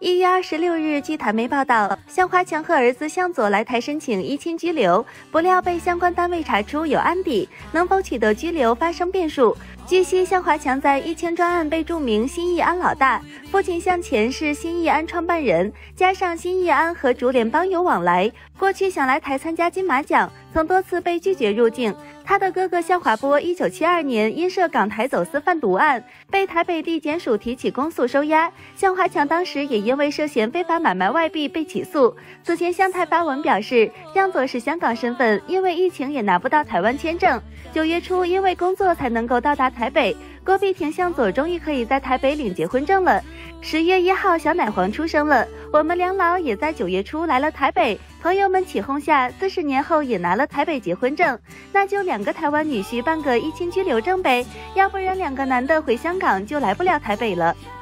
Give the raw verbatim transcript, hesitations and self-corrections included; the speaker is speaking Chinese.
一月二十六日，据台媒报道，向华强和儿子向佐来台申请依亲居留，不料被相关单位查出有案底，能否取得居留发生变数。据悉，向华强在依亲专案被注明新义安老大，父亲向前是新义安创办人，加上新义安和竹联邦有往来，过去想来台参加金马奖，曾多次被拒绝入境。他的哥哥向华波一九七二年因涉港台走私贩毒案，被台北地检署提起公诉收押。向华强当时也因为涉嫌非法买卖外币被起诉。此前向台发文表示，向佐是香港身份，因为疫情也拿不到台湾签证。九月初因为工作才能够到达台北，郭碧婷向佐终于可以在台北领结婚证了。十月一号，小奶黄出生了。我们两老也在九月初来了台北，朋友们起哄下，四十年后也拿了台北结婚证，那就两个台湾女婿办个依亲居留证呗，要不然两个男的回香港就来不了台北了。